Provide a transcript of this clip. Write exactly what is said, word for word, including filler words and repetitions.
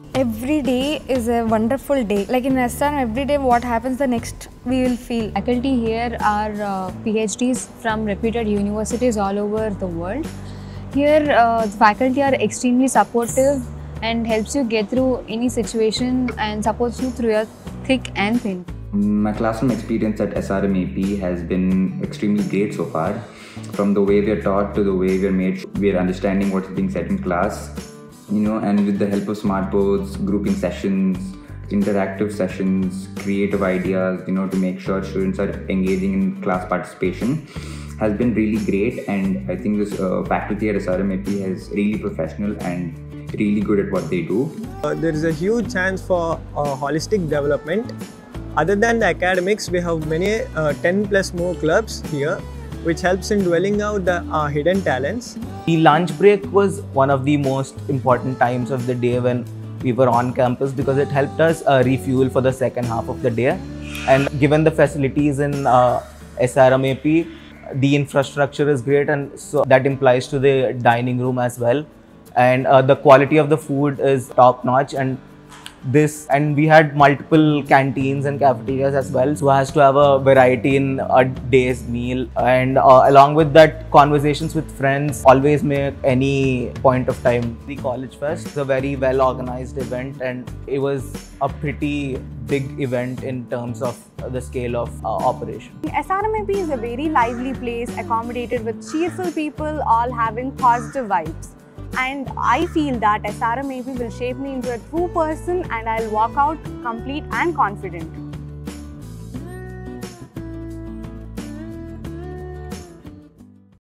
Every day is a wonderful day. Like in S R M, every day what happens the next we will feel. Faculty here are uh, PhDs from reputed universities all over the world. Here uh, the faculty are extremely supportive and helps you get through any situation and supports you through your thick and thin. My classroom experience at S R M A P has been extremely great so far. From the way we are taught to the way we are made, we are understanding what's being said in class. You know, and with the help of smart boards, grouping sessions, interactive sessions, creative ideas, you know, to make sure students are engaging in class participation has been really great. And I think this uh, faculty at S R M A P is really professional and really good at what they do. Uh, there is a huge chance for uh, holistic development. Other than the academics, we have many uh, ten plus more clubs here, which helps in dwelling out the uh, hidden talents. The lunch break was one of the most important times of the day when we were on campus because it helped us uh, refuel for the second half of the day. And given the facilities in uh, S R M A P, the infrastructure is great, and so that implies to the dining room as well. And uh, the quality of the food is top notch, and this and we had multiple canteens and cafeterias as well, so has to have a variety in a day's meal. And uh, along with that, conversations with friends always make any point of time. The College Fest is a very well organized event, and it was a pretty big event in terms of the scale of uh, operation. S R M A P is a very lively place, accommodated with cheerful people all having positive vibes. And I feel that S R M A P will shape me into a true person, and I'll walk out complete and confident.